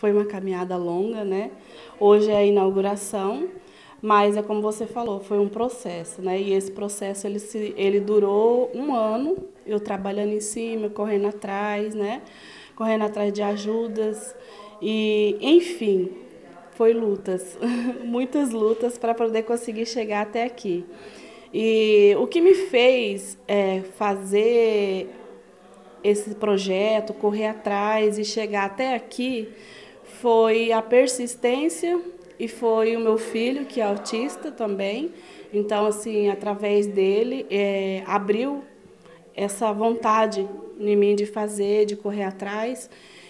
foi uma caminhada longa, né? Hoje é a inauguração, mas é como você falou, foi um processo, né? E esse processo ele durou um ano, eu trabalhando em cima, correndo atrás, né? Correndo atrás de ajudas e, enfim, foi lutas, muitas lutas para poder conseguir chegar até aqui. E o que me fez fazer esse projeto, correr atrás e chegar até aqui, foi a persistência e foi o meu filho, que é autista também. Então, assim, através dele, abriu essa vontade em mim de fazer, de correr atrás.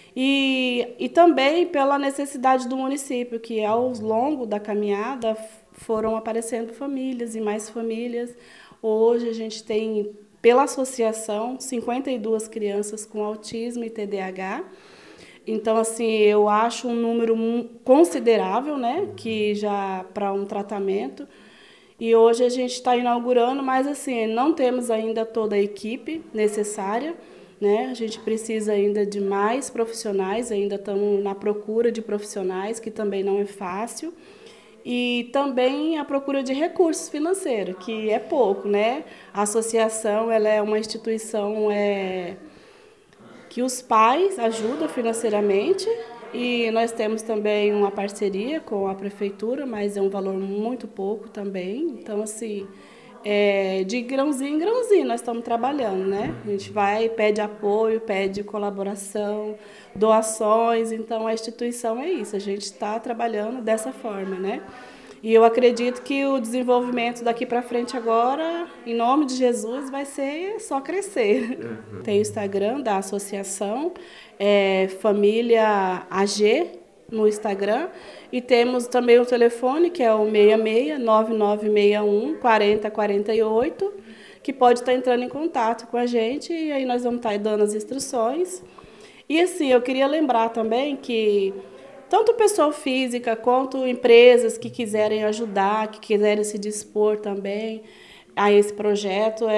E também pela necessidade do município, que ao longo da caminhada foram aparecendo famílias e mais famílias. Hoje a gente tem, pela associação, 52 crianças com autismo e TDAH. Então, assim, eu acho um número considerável, né, que já para um tratamento. E hoje a gente está inaugurando, mas assim, não temos ainda toda a equipe necessária, né? A gente precisa ainda de mais profissionais, ainda estamos na procura de profissionais, que também não é fácil. E também a procura de recursos financeiros, que é pouco, né? A associação, ela é uma instituição que os pais ajudam financeiramente, e nós temos também uma parceria com a prefeitura, mas é um valor muito pouco também. Então, assim, de grãozinho em grãozinho nós estamos trabalhando, né? A gente vai, pede apoio, pede colaboração, doações. Então, a instituição é isso, a gente está trabalhando dessa forma, né? E eu acredito que o desenvolvimento daqui para frente agora, em nome de Jesus, vai ser só crescer. Tem o Instagram da associação, Família AG, no Instagram. E temos também o telefone, que é o 66-9961 4048, que pode estar entrando em contato com a gente, e aí nós vamos estar dando as instruções. E assim, eu queria lembrar também que tanto pessoa física quanto empresas que quiserem ajudar, que quiserem se dispor também a esse projeto,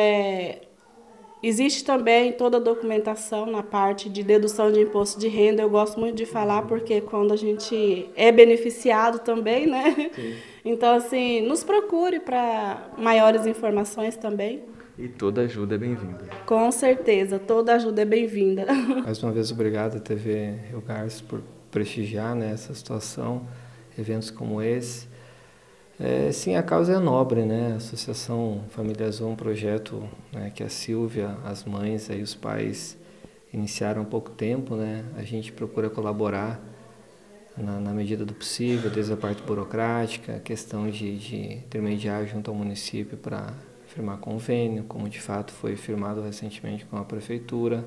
existe também toda a documentação na parte de dedução de imposto de renda. Eu gosto muito de falar porque quando a gente é beneficiado também, né? Sim. Então, assim, nos procure para maiores informações também. E toda ajuda é bem-vinda. Com certeza, toda ajuda é bem-vinda. Mais uma vez, obrigado, TV Rio Garças, por prestigiar, né, essa situação, eventos como esse. Sim, a causa é nobre, né? A Associação Família Azul é um projeto, né, que a Silvia, as mães e os pais iniciaram há pouco tempo, né? A gente procura colaborar na medida do possível, desde a parte burocrática, a questão de intermediar junto ao município para firmar convênio, como de fato foi firmado recentemente com a prefeitura.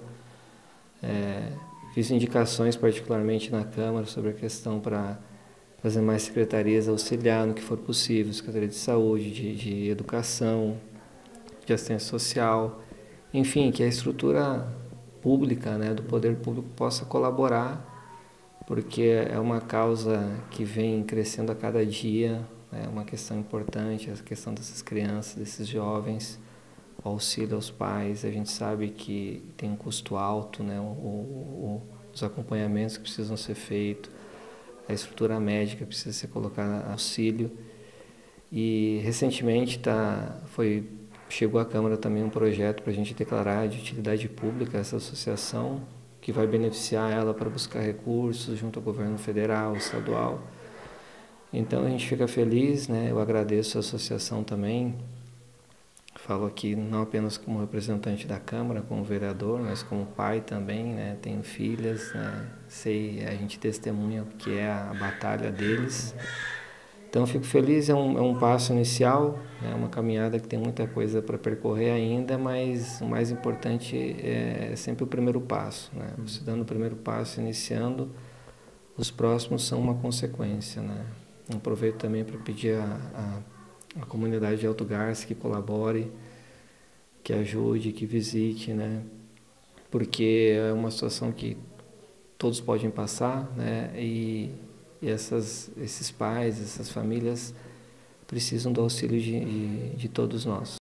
Fiz indicações particularmente na Câmara sobre a questão para fazer mais secretarias auxiliar no que for possível, Secretaria de Saúde, de Educação, de Assistência Social, enfim, que a estrutura pública, né, do poder público possa colaborar, porque é uma causa que vem crescendo a cada dia, é uma questão importante, a questão dessas crianças, desses jovens, o auxílio aos pais. A gente sabe que tem um custo alto, né, os acompanhamentos que precisam ser feitos, a estrutura médica precisa ser colocada auxílio. E recentemente chegou à Câmara também um projeto para a gente declarar de utilidade pública essa associação, que vai beneficiar ela para buscar recursos junto ao governo federal, estadual. Então a gente fica feliz, né? Eu agradeço a associação também. Falo aqui não apenas como representante da Câmara, como vereador, mas como pai também, né? Tenho filhas, né? A gente testemunha o que é a batalha deles. Então fico feliz, é um passo inicial, é uma caminhada que tem muita coisa para percorrer ainda, mas o mais importante é sempre o primeiro passo, né? Você dando o primeiro passo, iniciando, os próximos são uma consequência, né? Aproveito também para pedir a comunidade de Alto Garças que colabore, que ajude, que visite, né? Porque é uma situação que todos podem passar, né? E esses pais, essas famílias precisam do auxílio de todos nós.